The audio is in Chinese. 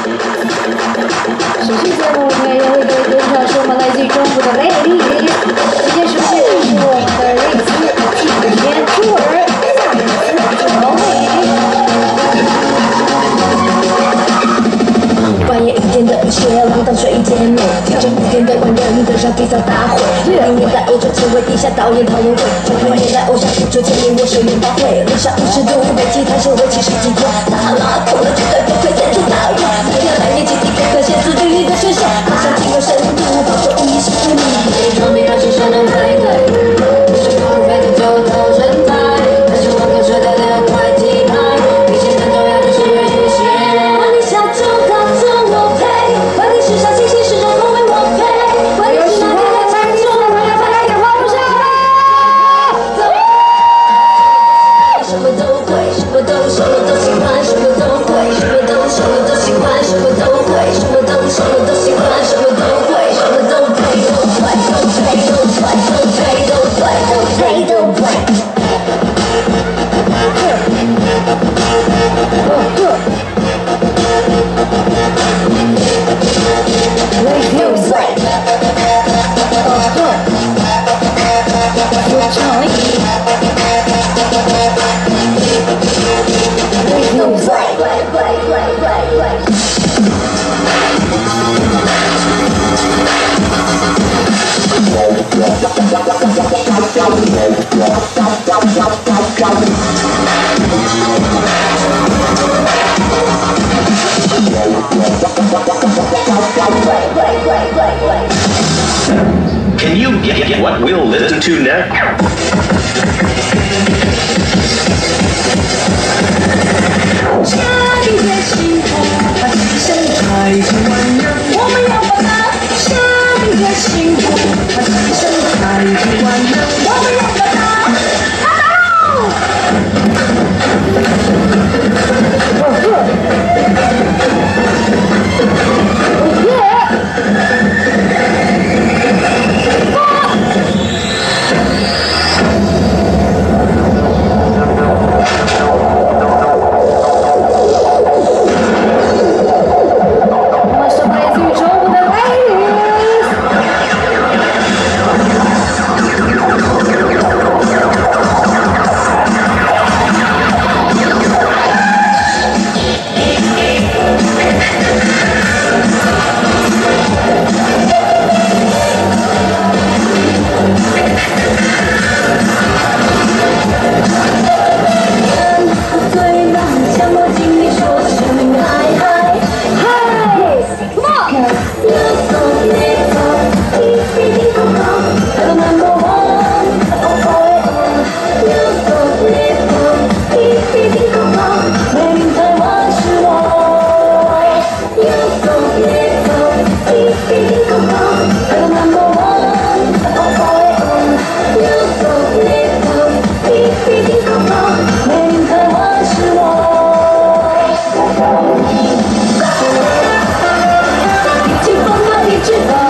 这期节目我们也会给介绍是我们来自于中国的 ladies， 今天首先是我们的瑞兹纪念兔儿，下一次是毛美。 半夜1点的雨雪，浪荡水间美，挑战5点的万人登上比赛大会。60年代欧洲前卫地下导演讨论会，90年代偶像复出前面我水面大会，零下50度北极探险为期10几天，大拉痛了绝对不会演出大会。每天来年基地可限制地理的视线，马上进入深度，保守无意识无力。装备高兴山东配对，不是 perfect 就投身台，但是我跟随的2块地牌，比钱更重要的是越野鞋。万里下中高中我配，万里时尚新兴时装风为我配，万里是哪里的产中，我要把来点花路上什么都会，什么都喜欢，什么都会，什么都喜欢，什么都会，什么都喜欢，什么都会，什么都配，都帅，都配，都帅，都配，都帅，都配，都配。 Can you get what we'll listen to next? 下定决心后，把自身开成万人，我们要把它。下定决心后，把自身开成万人，我们要把它。Goodbye.